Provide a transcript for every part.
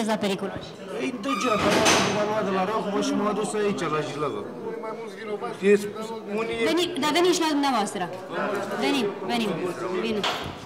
la periculoși? Ei, degeaba, m-am luat de la Rahova și m-am adus aici, la Jilava. Dar veniți și la dumneavoastră. Venim. Vino.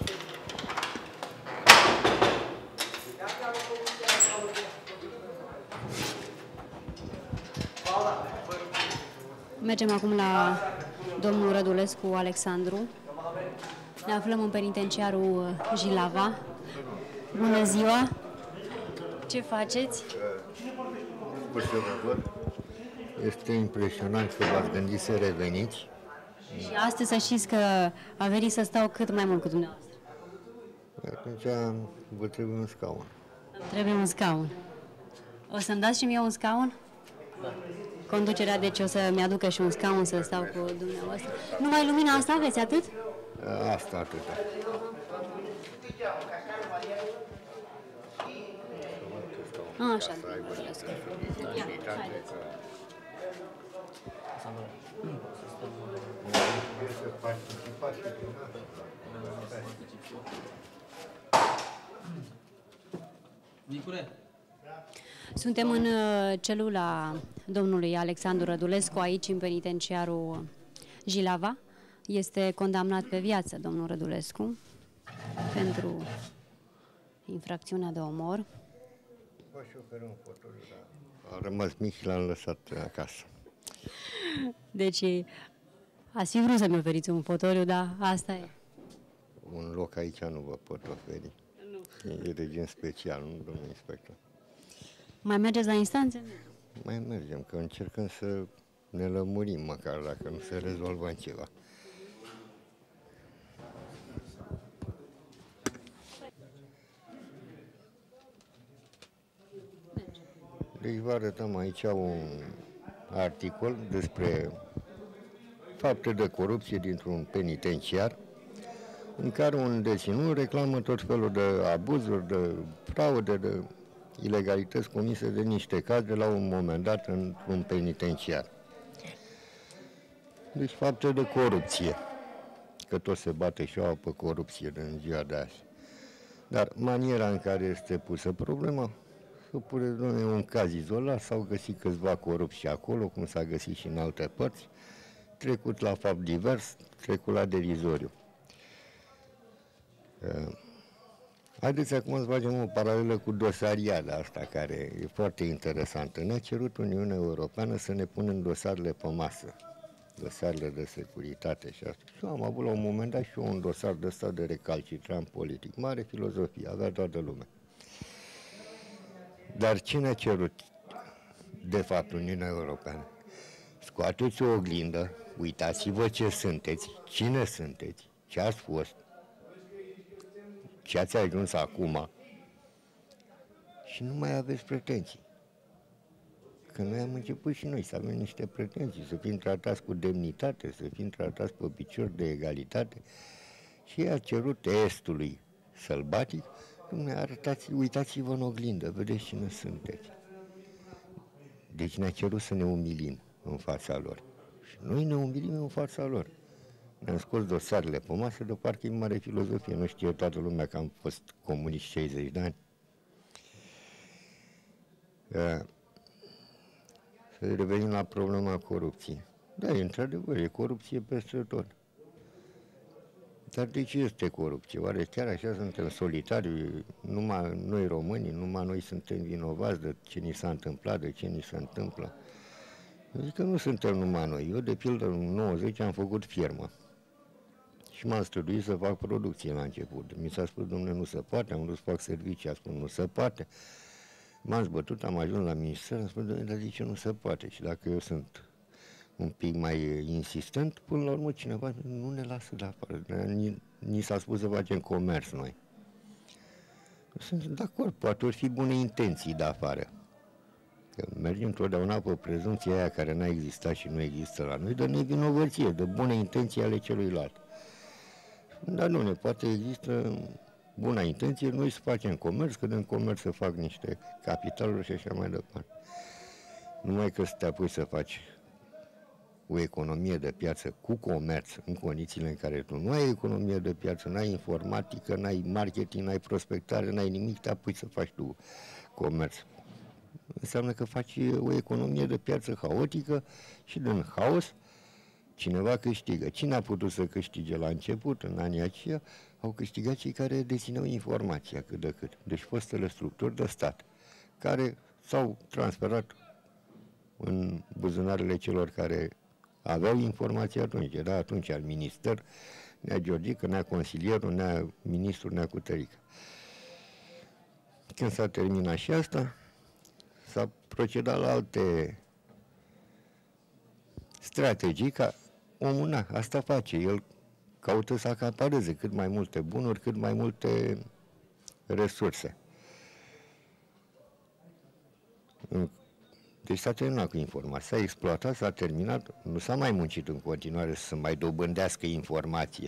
Mergem acum la domnul Rădulescu Alexandru. Ne aflăm în penitenciarul Jilava. Bună ziua! Ce faceți? Pur să vă văd. Este impresionant că v-ați gândit să reveniți. Și astăzi să știți că a venit să stau cât mai mult cu dumneavoastră. Atunci vă trebuie un scaun. Trebuie un scaun. O să-mi dați și mie un scaun? Conducerea, deci o să-mi aducă și un scaun să stau cu dumneavoastră. Numai lumina asta aveți, atât? Asta atâta. Așa. Ia, haideți. Suntem în celula domnului Alexandru Rădulescu, aici în penitenciarul Jilava. Este condamnat pe viață domnul Rădulescu pentru infracțiunea de omor. A rămas mic și l-am lăsat acasă. Deci ați fi vrut să-mi oferiți un fotoliu, dar asta e. Un loc aici nu vă pot oferi. E regim special, nu, domnul inspector. Mai mergeți la instanțe? Mai mergem, că încercăm să ne lămurim, măcar dacă nu se rezolvă în ceva. Deci vă arătăm aici un articol despre fapte de corupție dintr-un penitenciar, în care un deținut reclamă tot felul de abuzuri, de fraude, de ilegalități comise de niște cadre la un moment dat într-un penitenciar. Deci fapte de corupție, că tot se bate și o pe corupție în ziua de azi. Dar maniera în care este pusă problema, să pune, domnule, un caz izolat, s-au găsit câțiva corupți și acolo, cum s-a găsit și în alte părți, trecut la fapt divers, trecut la derizoriu. Haideți acum să facem o paralelă cu dosariada asta, care e foarte interesantă. Ne-a cerut Uniunea Europeană să ne punem dosarele pe masă, dosarele de securitate și asta. Și am avut la un moment dat și eu un dosar de ăsta de recalcitrant politic. Mare filozofie, avea toată lumea. Dar ce ne-a cerut, de fapt, Uniunea Europeană? Scoateți o oglindă, uitați-vă ce sunteți, cine sunteți, ce ați fost, ce ați ajuns acum și nu mai aveți pretenții. Că noi am început și noi să avem niște pretenții, să fim tratați cu demnitate, să fim tratați pe picior de egalitate. Și a cerut estului sălbatic, uitați-vă în oglindă, vedeți cine sunteți. Deci ne-a cerut să ne umilim în fața lor. Și noi ne umilim în fața lor. Ne-am scos dosarele pe masă, de parcă e mare filozofie. Nu știe toată lumea că am fost comuniști 60 de ani. Să revenim la problema corupției. Da, într-adevăr, e corupție peste tot. Dar de ce este corupție? Oare chiar așa suntem solitari? Numai noi românii, numai noi suntem vinovați de ce ni s-a întâmplat, de ce ni se întâmplă? Eu zic că nu suntem numai noi. Eu, de pildă, în 90 am făcut firmă. Și m-am străduit să fac producție la început. Mi s-a spus, domnule, nu se poate, am dus să fac servicii, a spus, nu se poate. M-am zbătut, am ajuns la minister, am spus, domnule, dar de ce nu se poate? Și dacă eu sunt un pic mai insistent, până la urmă cineva nu ne lasă de afară. Ni s-a spus să facem comerț noi. Sunt de acord, poate ori fi bune intenții de afară. Că mergem întotdeauna pe prezumția aia care n-a existat și nu există la noi, de nevinovăție, de bune intenții ale celuilalt. Dar nu, poate există buna intenție, noi să facem comerț, că din comerț să fac niște capitaluri și așa mai departe. Numai că să te apuci să faci o economie de piață cu comerț în condițiile în care tu nu ai economie de piață, n-ai informatică, n-ai marketing, n-ai prospectare, n-ai nimic, te apuci să faci tu comerț. Înseamnă că faci o economie de piață haotică și din haos cineva câștigă. Cine a putut să câștige la început, în anii aceia, au câștigat cei care dețineau informația cât de cât. Deci fostele structuri de stat, care s-au transferat în buzunarele celor care aveau informații atunci. Era atunci al minister, nea Georgică, nea consilierul, nea ministrul, nea Cutărică. Când s-a terminat și asta, s-a procedat la alte strategii, ca omul, na, asta face, el caută să acapareze cât mai multe bunuri, cât mai multe resurse. Deci s-a terminat cu informația, s-a exploatat, s-a terminat, nu s-a mai muncit în continuare să mai dobândească informație.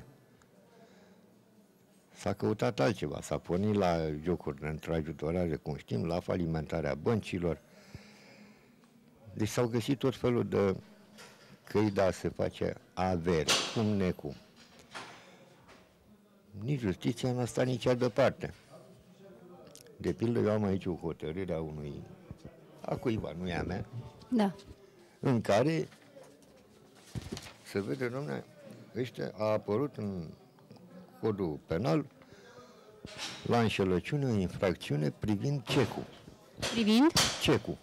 S-a căutat altceva, s-a pornit la jocuri de întrajutorare, cum știm, la falimentarea băncilor. Deci s-au găsit tot felul de căi de a se face avere, cum necum. Nici justiția n-a stat nici departe. De pildă, eu am aici o hotărâre a cuiva, nu e a mea, Da. în care se vede, dom'le, ăștia a apărut în codul penal la înșelăciune o infracțiune privind cecul. Privind? Cecul.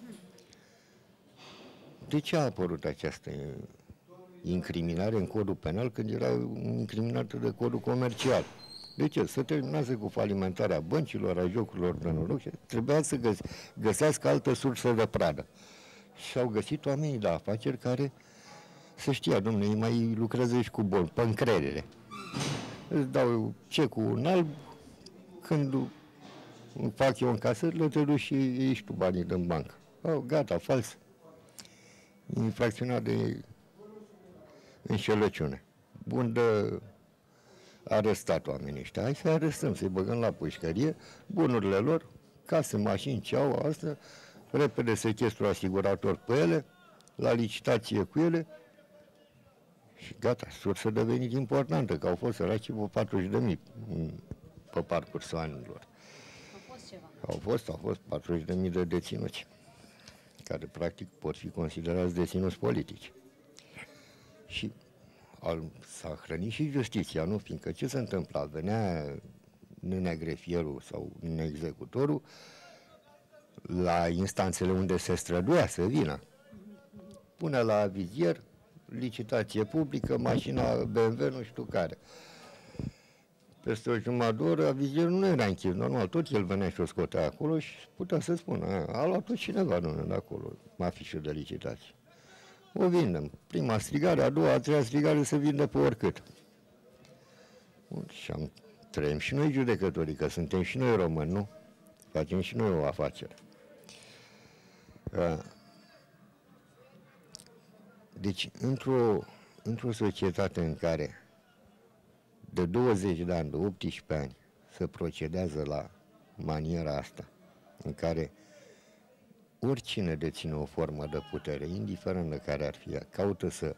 De ce a apărut această incriminare în codul penal când era incriminată de codul comercial? De ce? Se terminase cu falimentarea băncilor, a jocurilor de noroc și trebuia să găsească altă sursă de pradă. Și au găsit oamenii de afaceri care se știa, domnule, ei mai lucrează și cu bani, pe încredere. Îți dau cecul în alb, când fac eu încasările, te duci și iei tu banii din bancă. Gata, fals. Infracțiunea de înșelăciune. Bun de arestat oamenii ăștia. Hai să arestăm, să-i băgăm la pușcărie, bunurile lor, case, mașini, ce au, astea, repede sechestru asigurator pe ele, la licitație cu ele și gata, sursă de venit importantă, că au fost săraci pe 40.000 pe parcursul anilor. Au fost 40.000 de deținuți, care practic pot fi considerați deținuți politici. Și s-a hrănit și justiția, nu? Fiindcă ce se întâmpla? Venea nenea grefierul sau nenea executorul la instanțele unde se străduia să vină. Pune la vizier, licitație publică, mașina BMW, nu știu care. Peste o jumătate de oră, avizierul nu era închis, normal, tot el venea și o scotea acolo și putea să spună, a luat-o cineva, domnule, de acolo, afișul de licitație. O vindem. Prima strigare, a doua, a treia strigare se vinde pe oricât. Și trăim și noi judecătorii, că suntem și noi români, nu? Facem și noi o afacere. Deci, într-o societate în care de 20 de ani, de 18 ani, se procedează la maniera asta, în care oricine deține o formă de putere, indiferent de care ar fi, caută să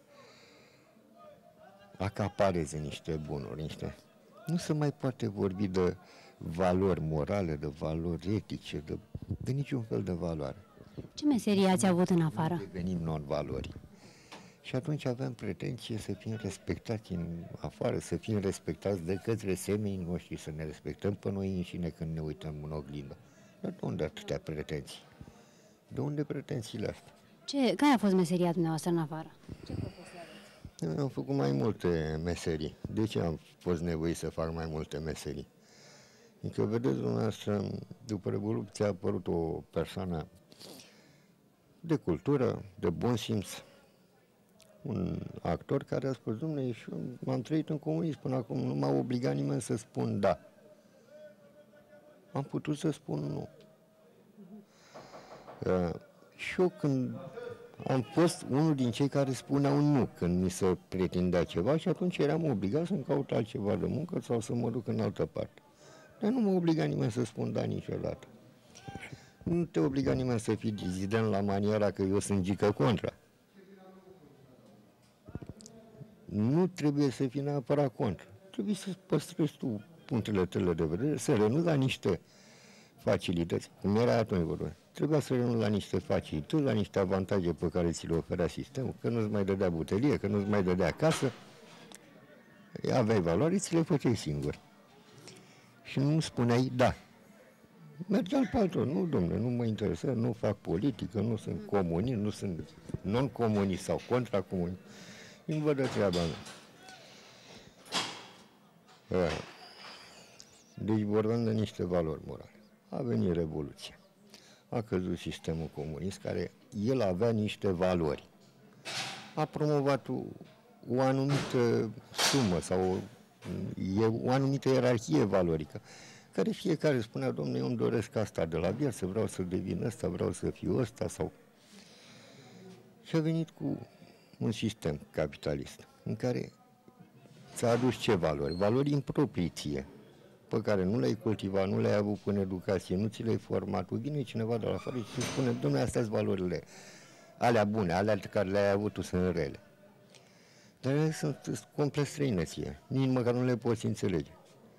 acapareze niște bunuri, nu se mai poate vorbi de valori morale, de valori etice, de niciun fel de valoare. Ce meserie ați avut în afară? Devenim non-valori. Și atunci avem pretenție să fim respectați în afară, să fim respectați de către semenii noștri, să ne respectăm pe noi înșine când ne uităm în oglindă. Dar de unde atâtea pretenții? De unde pretențiile astea? Care a fost meseria dumneavoastră în afară? Ce profesie aveți? Am făcut mai multe meserii. De ce am fost nevoit să fac mai multe meserii? Adică, vedeți, dumneavoastră, după Revoluție a apărut o persoană de cultură, de bun simț, un actor care a spus, dom'le, și eu m-am trăit în comunism până acum, nu m-a obligat nimeni să spun da. Am putut să spun nu. Și eu când am fost unul din cei care spuneau nu când mi se pretindea ceva și atunci eram obligat să-mi caut altceva de muncă sau să mă duc în altă parte. Dar nu mă obliga nimeni să spun da niciodată. Nu te obliga nimeni să fii dizident la maniera că eu sunt gică contra. nu trebuie să fii neapărat contra. Trebuie să păstrezi tu punctele tale de vedere, să renunți la niște facilități, cum era atunci vorba. Trebuia să renunți la niște facilități, la niște avantaje pe care ți le oferea sistemul, că nu-ți mai dădea butelie, că nu-ți mai dădea casă, aveai valori, ți le făceai singur. Și nu spuneai da. Mergeam pe altul, nu, domnule, nu mă interesează, nu fac politică, nu sunt comunist, nu sunt non-comunist sau contra-comunist. Nu văd de treaba mea. Deci vorbeam de niște valori morale. A venit Revoluția. A căzut sistemul comunist, care el avea niște valori. A promovat o anumită sumă sau o anumită ierarhie valorică, care fiecare spunea, domnule, eu îmi doresc asta de la viață, vreau să devin ăsta, vreau să fiu ăsta, sau... Și a venit cu un sistem capitalist, în care ți-a adus ce valori? Valori în proprii ție, pe care nu le-ai cultivat, nu le-ai avut până educație, nu ți le-ai format. Vine cineva de la afară și îți spune, domnule, astea sunt valorile, alea bune, alea care le-ai avut tu sunt rele. Dar ele sunt complet străine ție, nici măcar nu le poți înțelege.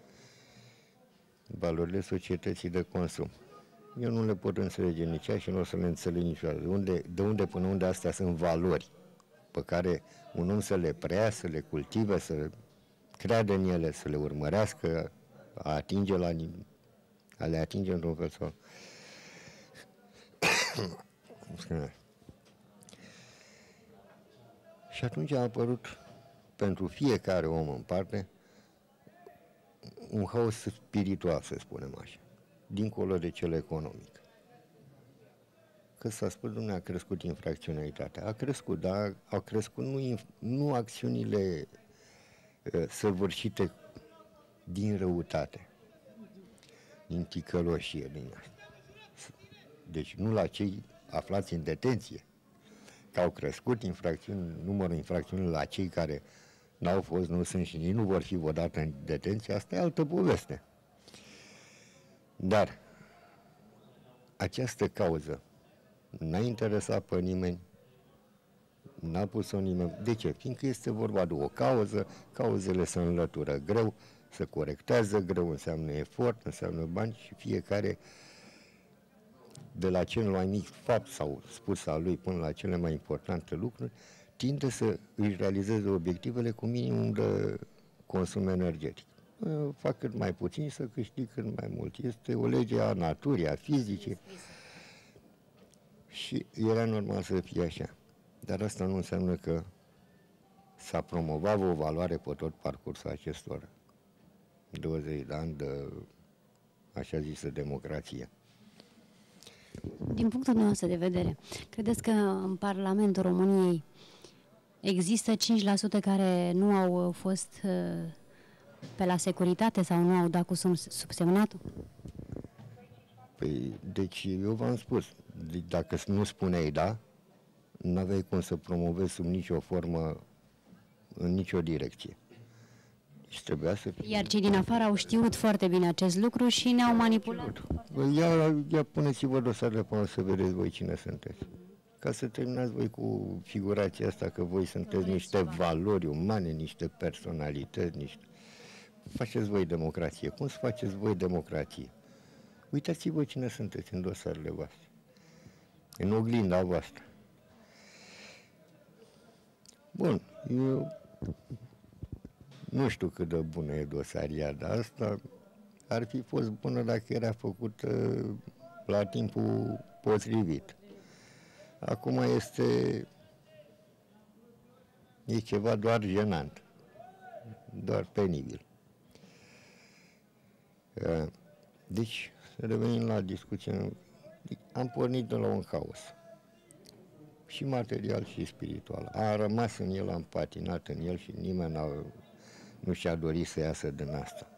Valorile societății de consum. Eu nu le pot înțelege nici ea și nu o să le înțeleg niciodată. De unde până unde astea sunt valori pe care un om să le preia, să le cultive, să creadă în ele, să le urmărească, a le atinge într-un fel sau... Și atunci a apărut pentru fiecare om în parte un haos spiritual, să spunem așa, dincolo de cel economic. Că s-a spus, Dumnezeu, a crescut infracționalitatea. A crescut, dar au crescut nu acțiunile săvârșite din răutate, din ticăloșie, din asta. Deci nu la cei aflați în detenție, că au crescut numărul infracțiunilor la cei care n-au fost, nu sunt și nici nu vor fi vreodată în detenție, asta e altă poveste. Dar această cauză n-a interesat pe nimeni, n-a pus-o nimeni. De ce? Fiindcă este vorba de o cauză, cauzele se înlătură greu, se corectează greu, înseamnă efort, înseamnă bani și fiecare, de la cel mai mic fapt sau spus al lui până la cele mai importante lucruri, tinde să își realizeze obiectivele cu minimum de consum energetic. Fac cât mai puțin să câștig cât mai mult. Este o lege a naturii, a fizicii. Și era normal să fie așa. Dar asta nu înseamnă că s-a promovat o valoare pe tot parcursul acestor 20 de ani de așa zisă democrație. Din punctul nostru de vedere, credeți că în Parlamentul României există 5% care nu au fost pe la securitate sau nu au dat cu subsemnatul? Păi, deci eu v-am spus, dacă nu spuneai da, n-aveai cum să promovezi sub nicio formă, în nicio direcție. Și trebuia să fie... Iar cei din afară au știut foarte bine acest lucru și ne-au manipulat. Ia puneți-vă dosarele până să vedeți voi cine sunteți. Ca să terminați voi cu figurația asta că voi sunteți niște valori umane, niște personalități, faceți voi democrație. Cum să faceți voi democrație? Uitați-vă cine sunteți în dosarele voastre, în oglinda voastră. Bun, eu nu știu cât de bună e dosaria, dar asta ar fi fost bună dacă era făcută la timpul potrivit. Acum e ceva doar jenant, doar penibil. Deci, revenim la discuție, am pornit de la un haos, și material și spiritual. A rămas în el, am patinat în el și nimeni nu și-a dorit să iasă din asta.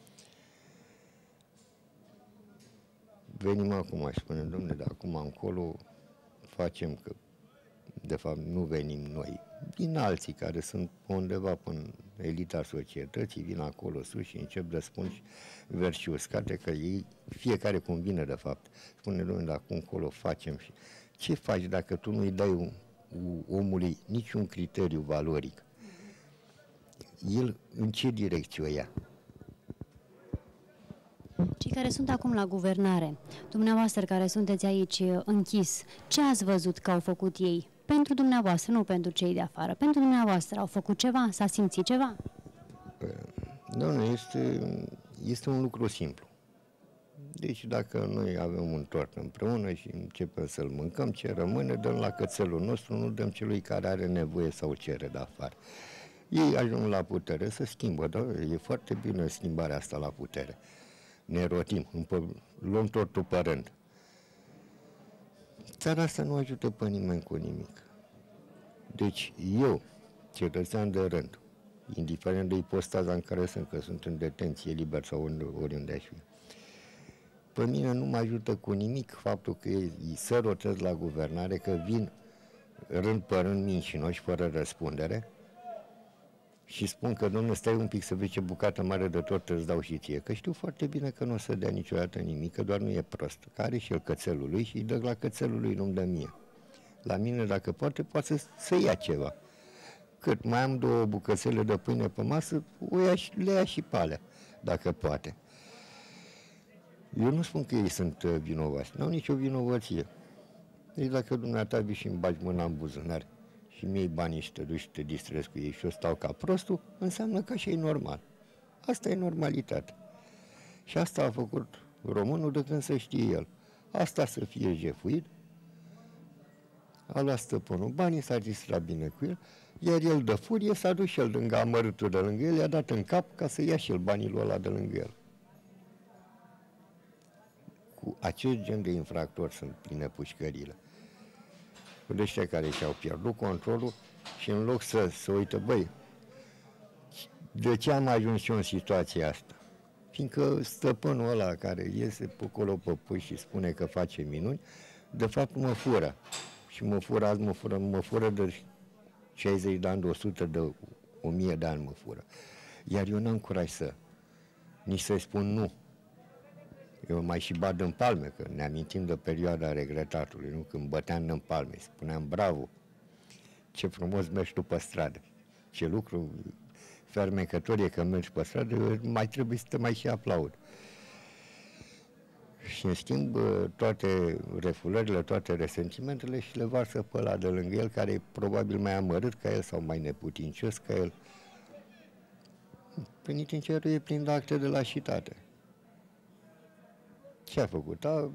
Venim acum și spunem, domnule, de acum încolo facem că, de fapt, nu venim noi. Vin alții care sunt undeva până elita societății, vin acolo sus și încep de spun versi uscate, că ei, fiecare cum vine, de fapt, spune, domnule, de acum încolo facem și... Ce faci dacă tu nu-i dai omului niciun criteriu valoric? el în ce direcție o ia. Cei care sunt acum la guvernare, dumneavoastră care sunteți aici închis, ce ați văzut că au făcut ei? Pentru dumneavoastră, nu pentru cei de afară. Pentru dumneavoastră au făcut ceva? S-a simțit ceva? Doamne, este un lucru simplu. Deci dacă noi avem un tort împreună și începem să-l mâncăm, ce rămâne, dăm la cățelul nostru, nu dăm celui care are nevoie sau cere de afară. Ei ajung la putere, se schimbă, da? E foarte bine schimbarea asta la putere. Ne rotim, luăm tortul pe rând. Țara asta nu ajută pe nimeni cu nimic. Deci eu, cetățean de rând, indiferent de ipostaza în care sunt, că sunt în detenție liber sau oriunde aș fi, pe mine nu mă ajută cu nimic faptul că ei se rotez la guvernare, că vin rând pe rând mincinoși, fără răspundere, și spun că, domnule, stai un pic să vezi ce bucată mare de tort îți dau și ție, că știu foarte bine că nu o să dea niciodată nimic, că doar nu e prost, că are și el cățelul lui și îi dă la cățelul lui, nu-mi dă mie. La mine, dacă poate să ia ceva. Cât mai am 2 bucățele de pâine pe masă, le ia și pe alea, dacă poate. Eu nu spun că ei sunt vinovați, n-au nicio vinovăție. Deci dacă dumneata vii și îmi bagi mâna în buzunar și mi-ai banii și te duci și te distrezi cu ei și eu stau ca prostul, înseamnă că așa e normal. Asta e normalitate. Și asta a făcut românul de când să știe el. Asta să fie jefuit, a luat stăpânul banii, s-a distrat bine cu el, iar el de furie s-a dus și el lângă amărâtul de lângă el, i-a dat în cap ca să ia și el banii lui ăla de lângă el. Cu acest gen de infractori sunt pline pușcările. Cu de ăștia care și-au pierdut controlul și în loc să uite, băi, de ce am ajuns eu în situația asta? Fiindcă stăpânul ăla care iese pe acolo pe puș și spune că face minuni, de fapt mă fură. Și mă fură azi, mă fură de 60 de ani, de 100, de 1000 de ani mă fură. Iar eu n-am curaj nici să-i spun nu. Eu mai și bat în palme, că ne amintim de perioada regretatului, nu? Când băteam în palme, spuneam bravo, ce frumos mergi tu pe stradă, ce lucru fermecător e că mergi pe stradă, mai trebuie să te mai și aplaud. Și în schimb toate refulările, toate resentimentele și le varsă pe ăla de lângă el, care e probabil mai amărât ca el sau mai neputincios ca el. Penitenciarul e plin de acte de lașitate. Ce a făcut? A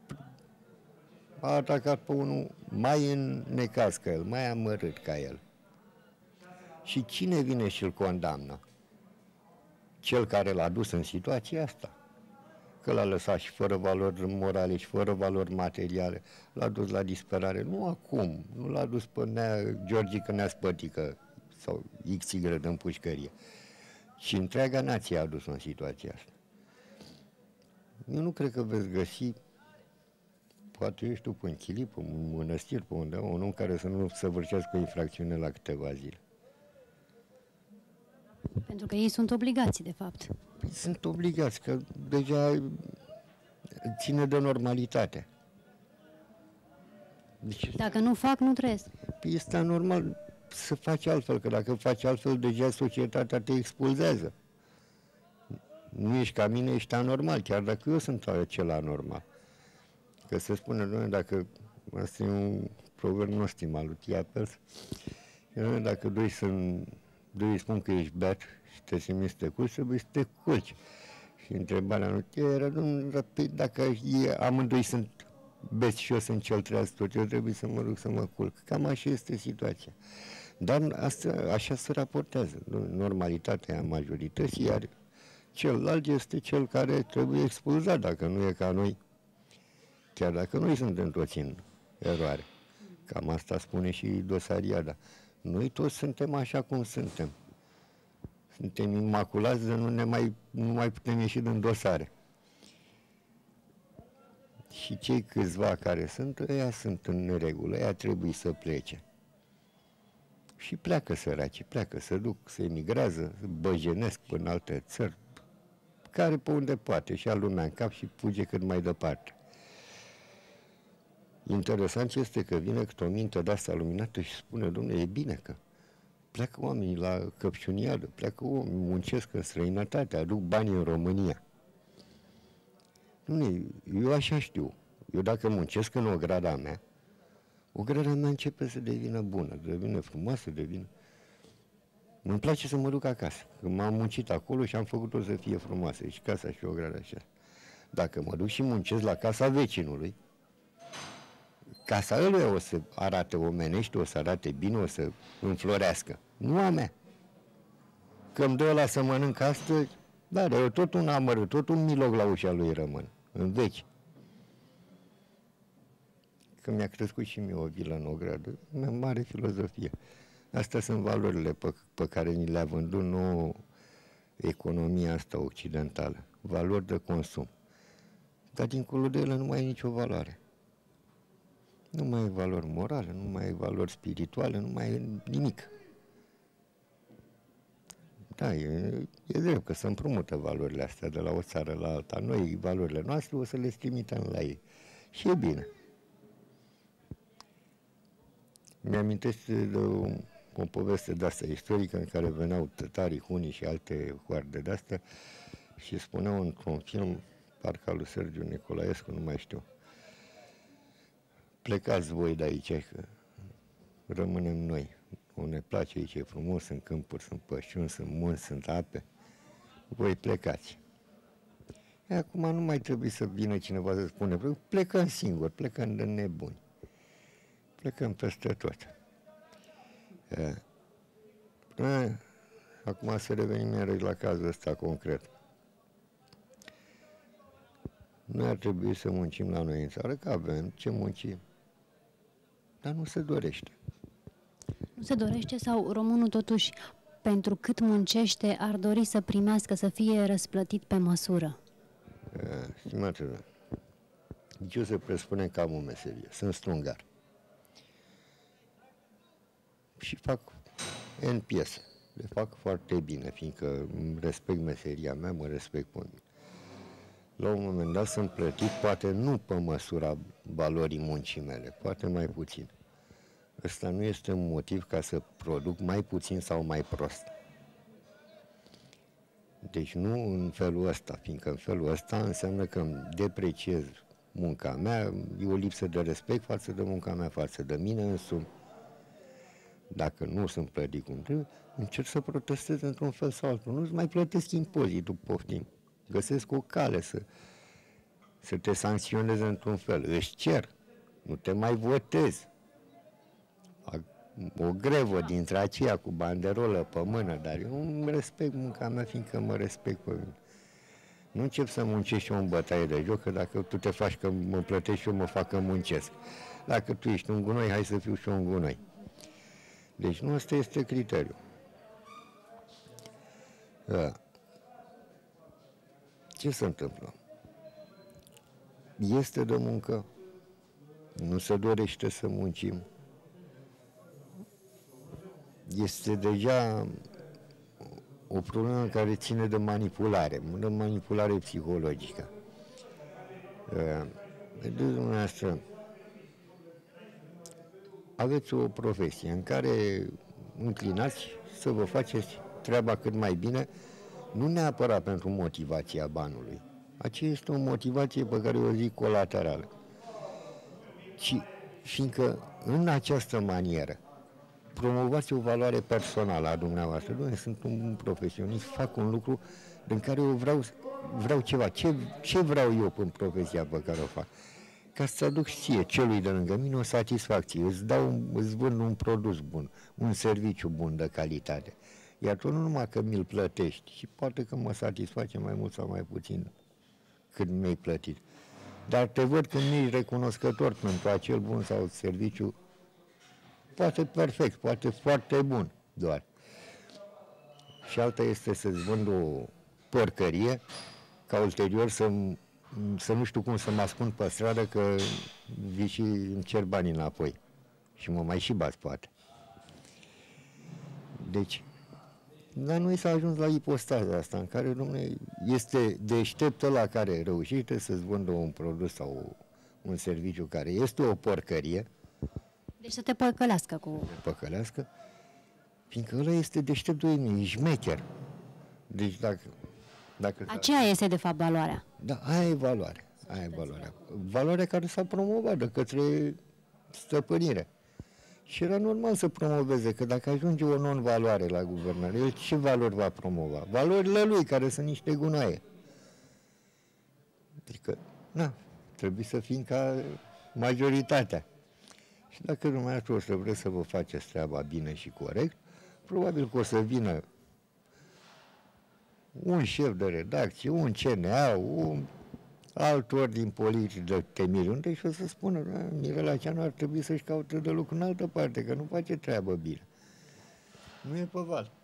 atacat pe unul mai în necaz ca el, mai amărât ca el. Și cine vine și îl condamnă? Cel care l-a dus în situația asta. Că l-a lăsat și fără valori morale și fără valori materiale, l-a dus la disperare. Nu acum, nu l-a dus pe Georgică Neaspătică sau XY în pușcărie, ci întreaga nație a dus în situația asta. Eu nu cred că veți găsi, poate eu știu, pe un chilip, pe un mănăstiri, pe undeva, un om care să nu săvârșească o infracțiune la câteva zile. Pentru că ei sunt obligați, de fapt. Păi sunt obligați, că deja ține de normalitate. Deci, dacă nu fac, nu trăiesc. Păi este anormal să faci altfel, că dacă faci altfel, deja societatea te expulzează. Nu ești ca mine, ești anormal, chiar dacă eu sunt acela anormal. Că se spune, doamne, dacă, asta e un proverb nostim al lui Tia Pels, dacă doi spun că ești beat și te simți să te culci, trebuie să te culci. Și întrebarea nu era, dacă amândoi sunt beți și eu sunt cel treaz tot, eu trebuie să mă duc să mă culc. Cam așa este situația. Dar așa se raportează. Normalitatea majorității, iar celălalt este cel care trebuie expulzat, dacă nu e ca noi, chiar dacă noi suntem toți în eroare. Cam asta spune și Dosariada. Noi toți suntem așa cum suntem. Suntem imaculați de nu mai putem ieși din dosare. Și cei câțiva care sunt, ăia sunt în neregulă, ăia trebuie să plece. Și pleacă săraci, pleacă, se duc, se emigrează, băjenesc până în alte țări, care pe unde poate, și-a lumea în cap și fuge cât mai departe. Interesant este că vine câte o minte de asta luminată și spune, dom'le, e bine că Pleacă oamenii la căpșuniadă, pleacă oamenii, muncesc în străinătate, aduc bani în România. Eu așa știu. Eu dacă muncesc în ograda mea începe să devină bună, devine frumoasă, devine... Îmi place să mă duc acasă. Când m-am muncit acolo și am făcut-o să fie frumoasă. Și casa și ograda așa. Dacă mă duc și muncesc la casa vecinului, casa lui o să arate omenește, o să arate bine, o să înflorească. Nu a mea. Că îmi dă ăla să mănânc astăzi, dar eu tot un amăr, tot un miloc la ușa lui rămân, în vechi. Că mi-a crescut și mie o vilă în ogradă, mi-a mare filozofie. Astea sunt valorile pe care ni le-a vândut nouă economia asta occidentală. Valori de consum. Dar dincolo de ele nu mai e nicio valoare. Nu mai e valori morale, nu mai e valori spirituale, nu mai e nimic. Da, e drept că se împrumută valorile astea de la o țară la alta. Noi, valorile noastre, o să le trimitem la ei. Și e bine. Mi-amintesc de o poveste de-asta istorică în care veneau tătarii, hunii și alte hoarde de-astea și spuneau într-un film, parcă al lui Sergiu Nicolaescu, nu mai știu, plecați voi de aici, că rămânem noi. O ne place aici, e frumos, sunt câmpuri, sunt pășuni, sunt munți, sunt ape. Voi plecați. E, acum nu mai trebuie să vină cineva să spune, plecăm singuri, plecăm de nebuni. Plecăm peste tot. Acum să revenim iarăși la cazul ăsta concret. Noi ar trebui să muncim la noi în țară, că avem ce munci, dar nu se dorește. Nu se dorește sau românul totuși, pentru cât muncește, ar dori să primească, să fie răsplătit pe măsură? Stimate, eu se presupune că am o meserie, sunt strungar. Și fac N piese. Le fac foarte bine, fiindcă respect meseria mea, mă respect pe mine. La un moment dat sunt plătit, poate nu pe măsura valorii muncii mele, poate mai puțin. Ăsta nu este un motiv ca să produc mai puțin sau mai prost. Deci nu în felul ăsta, fiindcă în felul ăsta înseamnă că îmi depreciez munca mea, e o lipsă de respect față de munca mea, față de mine însumi. Dacă nu sunt plătit cum trebuie, încerc să protestez într-un fel sau altul. Nu-ți mai plătesc impozitul, poftim. Găsesc o cale să te sancționeze într-un fel. Își cer. Nu te mai votez. O grevă dintre aceia cu banderolă pe mână, dar eu îmi respect munca mea, fiindcă mă respect pe mine. Nu încep să muncești și eu în bătaie de joc, că dacă tu te faci că mă plătești și eu mă fac că muncesc. Dacă tu ești un gunoi, hai să fiu și eu un gunoi. Deci nu ăsta este criteriul. Ce se întâmplă? Este de muncă, nu se dorește să muncim. Este deja o problemă care ține de manipulare psihologică. Vedeți dumneavoastră, aveți o profesie în care înclinați să vă faceți treaba cât mai bine, nu neapărat pentru motivația banului. Aceea este o motivație pe care o zic colaterală. Ci fiindcă în această manieră promovați o valoare personală a dumneavoastră. Doamne, sunt un profesionist, fac un lucru în care eu vreau ceva. Ce vreau eu în profesia pe care o fac? Ca să aduc ție, celui de lângă mine, o satisfacție. Îți vând un produs bun, un serviciu bun de calitate. Iar tu nu numai că mi-l plătești, și poate că mă satisface mai mult sau mai puțin cât mi-ai plătit. Dar te văd când mi-ești recunoscător pentru acel bun sau serviciu, poate perfect, poate foarte bun doar. Și alta este să-ți vând o porcărie, ca ulterior să nu știu cum să mă ascund pe stradă, că vii și îmi cer banii înapoi. Și mă mai și bați, poate. Deci, dar noi s-a ajuns la ipostaza asta, în care, dom'le, este deștept ăla care reușește să-ți vândă un produs sau un serviciu care este o porcărie. Deci să te păcălească cu... Păcălească. Fiindcă ăla este deștept de e șmecher. Deci dacă Aceea este, de fapt, valoarea. da, aia e valoare. Aia e valoarea. Valoarea care s-a promovat de către stăpânire. Și era normal să promoveze, că dacă ajunge o non-valoare la guvernare, el ce valori va promova? Valorile lui, care sunt niște gunoaie. Adică, na, trebuie să fim ca majoritatea. Și dacă dumneavoastră o să vreți să vă faceți treaba bine și corect, probabil că o să vină un șef de redacție, un CNA, un alt ordin politic de temiriunde și o să spună, Mirela Ceanu ar trebui să-și caute de lucru în altă parte, că nu face treabă bine. Nu e pe val.